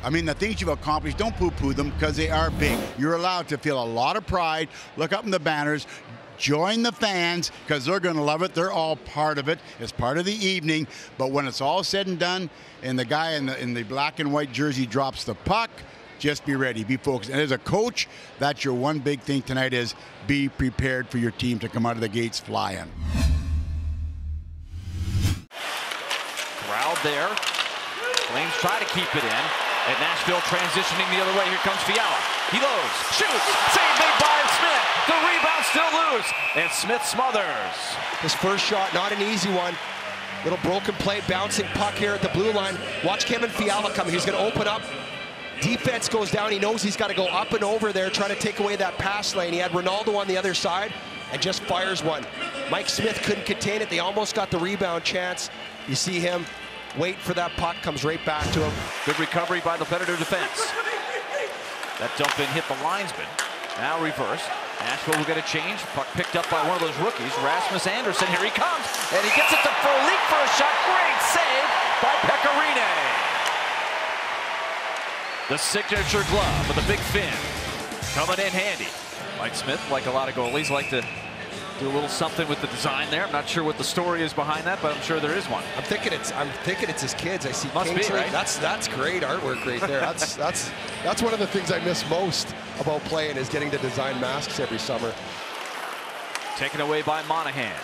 I mean, the things you've accomplished, don't poo-poo them because they are big. You're allowed to feel a lot of pride. Look up in the banners. Join the fans because they're going to love it. They're all part of it. It's part of the evening. But when it's all said and done and the guy in the black and white jersey drops the puck, just be ready, be focused. And as a coach, that's your one big thing tonight is be prepared for your team to come out of the gates flying. Crowd there. Flames try to keep it in. And Nashville transitioning the other way. Here comes Fiala. He loads, shoots, save made by Smith. The rebound still loose, and Smith smothers. His first shot, not an easy one. Little broken play, bouncing puck here at the blue line. Watch Kevin Fiala come. He's going to open up. Defense goes down. He knows he's got to go up and over there, trying to take away that pass lane. He had Ronaldo on the other side and just fires one. Mike Smith couldn't contain it. They almost got the rebound chance. You see him wait for that puck, comes right back to him. Good recovery by the Predator defense. That dump in hit the linesman. Now reverse. Nashville will get a change. Puck picked up by one of those rookies, Rasmus Andersson. Here he comes, and he gets it to Frolik for a shot. Great save by Pecorine. The signature glove with the big fin coming in handy. Mike Smith, like a lot of goalies, like to do a little something with the design there. I'm not sure what the story is behind that, but I'm sure there is one. I'm thinking it's his kids. I see Must Kingsley. be, right? That's great artwork right there. That's one of the things I miss most about playing is getting to design masks every summer. Taken away by Monahan.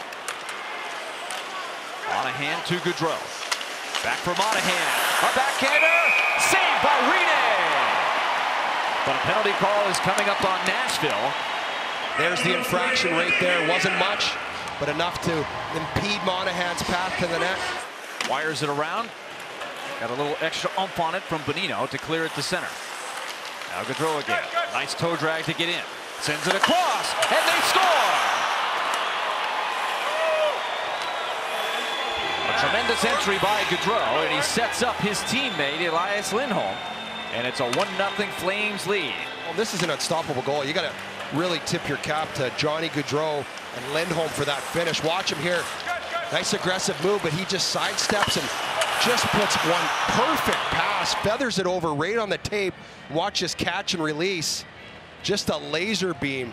Monahan to Gaudreau. Back for Monahan. A backhander. Saved by Rene. But a penalty call is coming up on Nashville. There's the infraction right there. Wasn't much, but enough to impede Monahan's path to the net. Wires it around. Got a little extra oomph on it from Bonino to clear it to center. Now Gaudreau again. Nice toe drag to get in. Sends it across, and they score! A tremendous entry by Gaudreau, and he sets up his teammate Elias Lindholm. And it's a 1-0 Flames lead. Well, this is an unstoppable goal. You got to really tip your cap to Johnny Gaudreau and Lindholm for that finish. Watch him here. Nice aggressive move, but he just sidesteps and just puts one perfect pass, feathers it over right on the tape. Watch his catch and release. Just a laser beam.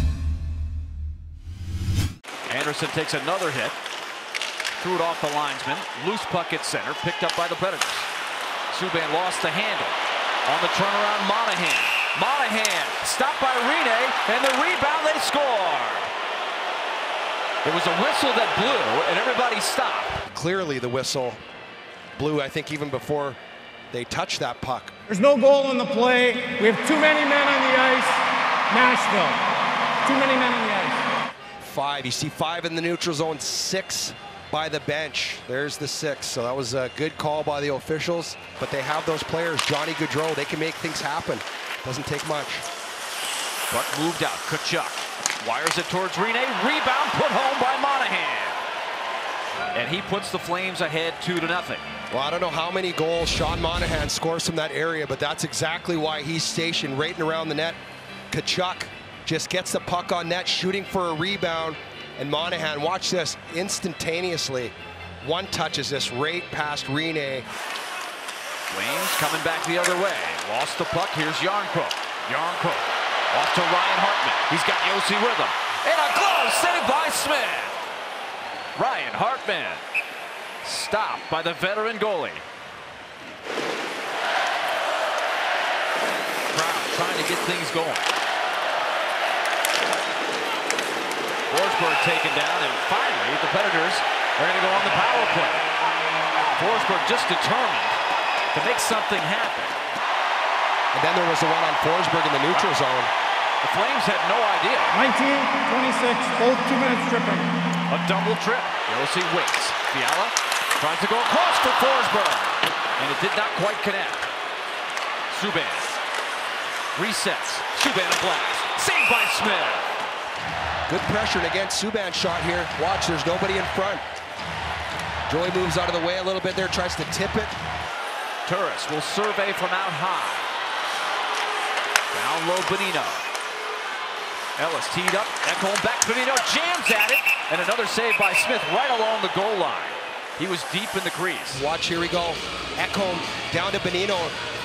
Anderson takes another hit. Threw it off the linesman. Loose puck at center, picked up by the Predators. Subban lost the handle. On the turnaround, Monahan. Monahan stopped by Rene, and the rebound, they score. It was a whistle that blew, and everybody stopped. Clearly the whistle blew, I think, even before they touched that puck. There's no goal in the play. We have too many men on the ice. Nashville. Too many men on the ice. 5. You see 5 in the neutral zone, 6 by the bench. There's the 6. So that was a good call by the officials. But they have those players, Johnny Gaudreau. They can make things happen. Doesn't take much. Puck moved out. Tkachuk wires it towards Rene. Rebound put home by Monahan. And he puts the Flames ahead 2-0. Well, I don't know how many goals Sean Monahan scores from that area, but that's exactly why he's stationed right and around the net. Tkachuk just gets the puck on net, shooting for a rebound. And Monahan, watch this, instantaneously. One touches this right past Rene. Flames coming back the other way. Lost the puck. Here's Jarnkrok. Jarnkrok off to Ryan Hartman. He's got Josi with him. And a glove saved by Smith. Ryan Hartman stopped by the veteran goalie. Crowd trying to get things going. Forsberg taken down, and finally the Predators are going to go on the power play. Forsberg just determined to make something happen. And then there was the one on Forsberg in the neutral zone. The Flames had no idea. 19-26, both 2 minutes tripping. A double trip. Josi waits. Fiala tries to go across for Forsberg, and it did not quite connect. Subban resets. Subban a blast. Saved by Smith. Good pressure, and again, Subban shot here. Watch, there's nobody in front. Joey moves out of the way a little bit there, tries to tip it. Turris will survey from out high. Down low, Bonino. Ellis teed up, Ekholm back, Bonino jams at it, and another save by Smith right along the goal line. He was deep in the crease. Watch, here we go. Ekholm down to Bonino.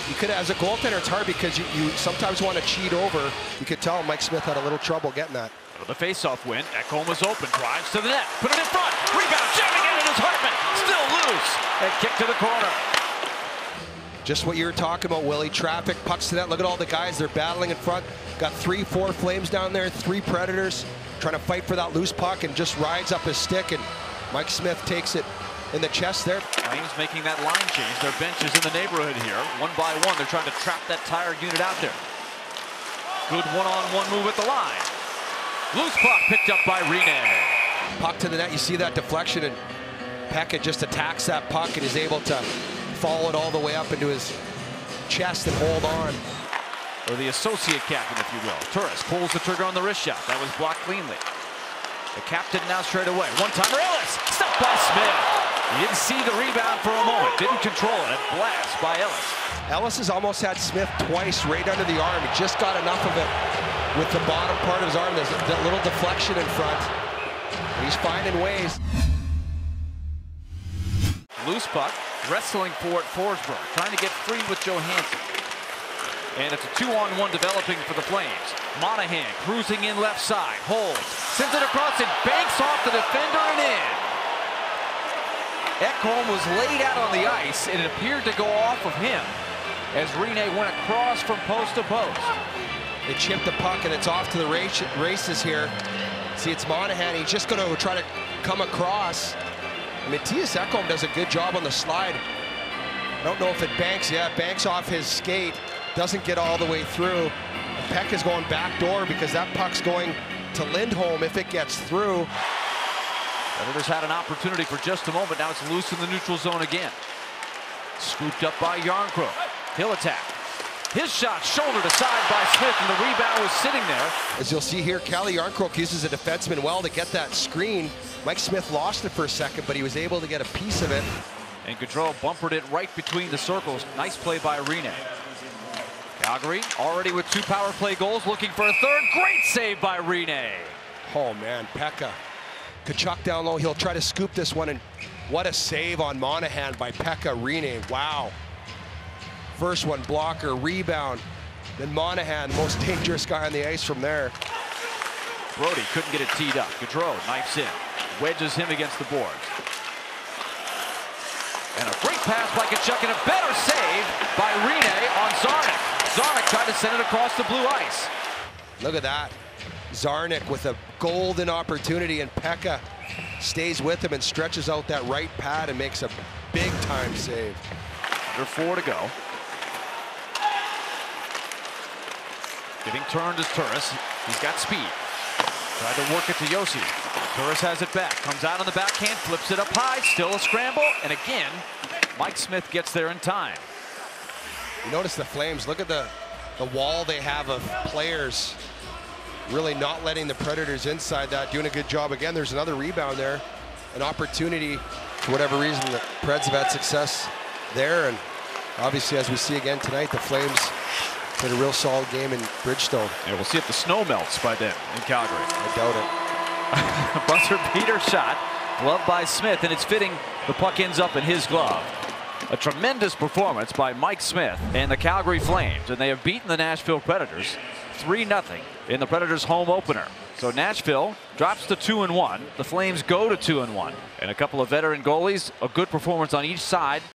You could, as a goaltender, it's hard because you sometimes want to cheat over. You could tell Mike Smith had a little trouble getting that. The face-off win. Ekholm was open, drives to the net, put it in front, rebound, jamming in, it is Hartman, still loose, and kick to the corner. Just what you were talking about, Willie. Traffic, pucks to net. Look at all the guys. They're battling in front. Got 3-4 Flames down there, 3 Predators trying to fight for that loose puck and just rides up his stick. And Mike Smith takes it in the chest there. Flames making that line change. Their bench is in the neighborhood here. One by one, they're trying to trap that tired unit out there. Good one-on-one move at the line. Loose puck picked up by Rinne. Puck to the net. You see that deflection, and Pekka just attacks that puck and is able to follow it all the way up into his chest and hold on. Or the associate captain, if you will. Turris pulls the trigger on the wrist shot. That was blocked cleanly. The captain now straight away. One-timer, Ellis, stopped by Smith. He didn't see the rebound for a moment. Didn't control it. A blast by Ellis. Ellis has almost had Smith twice right under the arm. He just got enough of it with the bottom part of his arm. There's that little deflection in front. He's finding ways. Loose puck, wrestling for it, Forsberg, trying to get free with Johansson. And it's a 2-on-1 developing for the Flames. Monahan cruising in left side, holds, sends it across, and banks off the defender and in. Ekholm was laid out on the ice, and it appeared to go off of him as Rinne went across from post to post. They chipped the puck, and it's off to the races here. See, it's Monahan. He's just going to try to come across. Mattias Ekholm does a good job on the slide. I don't know if it banks. Yeah, it banks off his skate. Doesn't get all the way through. Peck is going back door because that puck's going to Lindholm if it gets through. Predators had an opportunity for just a moment. Now it's loose in the neutral zone again. Scooped up by Jarnkrok. He'll attack. His shot shouldered aside by Smith, and the rebound was sitting there. As you'll see here, Calle Jarnkrok uses a defenseman well to get that screen. Mike Smith lost it for a second, but he was able to get a piece of it. And Gaudreau bumpered it right between the circles. Nice play by Rinne. Calgary already with 2 power play goals, looking for a third. Great save by Rinne. Oh man, Pekka. Tkachuk down low. He'll try to scoop this one, and what a save on Monahan by Pekka Rinne. Wow. First one, blocker, rebound. Then Monahan, the most dangerous guy on the ice from there. Brody couldn't get it teed up. Gaudreau knifes in, wedges him against the boards. And a great pass by Tkachuk, and a better save by Rinne on Zarnik. Zarnik tried to send it across the blue ice. Look at that. Zarnik with a golden opportunity, and Pekka stays with him and stretches out that right pad and makes a big-time save. Under 4 to go. Getting turned is Turris. He's got speed. Tried to work it to Josi. Turris has it back. Comes out on the backhand, flips it up high. Still a scramble. And again, Mike Smith gets there in time. You notice the Flames. Look at the wall they have of players really not letting the Predators inside that. Doing a good job. Again, there's another rebound there. An opportunity, for whatever reason, the Preds have had success there. And obviously, as we see again tonight, the Flames played a real solid game in Bridgestone. Yeah, we'll see if the snow melts by then in Calgary. I doubt it. Buzzer beater shot, gloved by Smith, and it's fitting. The puck ends up in his glove. A tremendous performance by Mike Smith and the Calgary Flames, and they have beaten the Nashville Predators 3-0 in the Predators' home opener. So Nashville drops to 2-1. The Flames go to 2-1. And a couple of veteran goalies, a good performance on each side.